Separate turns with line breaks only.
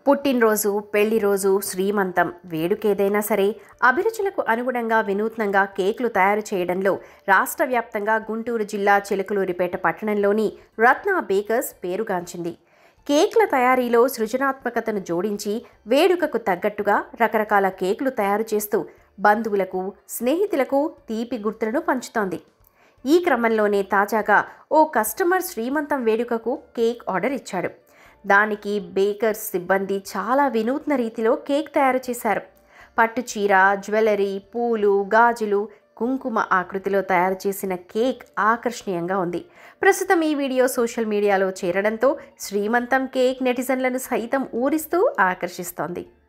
పుట్టినరోజు, పెళ్లి రోజు, శ్రీమంతం వేడుకేదైనా సరే అభిరుచులకు అనుగుణంగా వినూత్నంగా కేకులు తయారు చేయడంలో రాష్ట్ర వ్యాప్తంగా గుంటూరు జిల్లా చిలకలూరిపేట పట్టణంలోని రత్న బేకర్స్ పేరుగాంచింది. కేక్ల తయారీలో సృజనాత్మకతను జోడించి వేడుకకు తగ్గట్టుగా రకరకాల కేకులు తయారు చేస్తూ బంధువులకు, స్నేహితులకు తీపి గుర్తులను పంచుతోంది. ఈ క్రమంలోనే తాజాగా ఓ కస్టమర్ శ్రీమంతం వేడుకకు కేక్ ఆర్డర్ ఇచ్చాడు. దానికి బేకర్స్ సిబ్బంది చాలా వినూత్న రీతిలో కేక్ తయారు చేశారు. పట్టు చీర, జ్యువెలరీ, పూలు, గాజులు, కుంకుమ ఆకృతిలో తయారు చేసిన కేక్ ఆకర్షణీయంగా ఉంది. ప్రస్తుతం ఈ వీడియో సోషల్ మీడియాలో చేరడంతో శ్రీమంతం కేక్ నెటిజన్లను సైతం ఊరిస్తూ ఆకర్షిస్తోంది.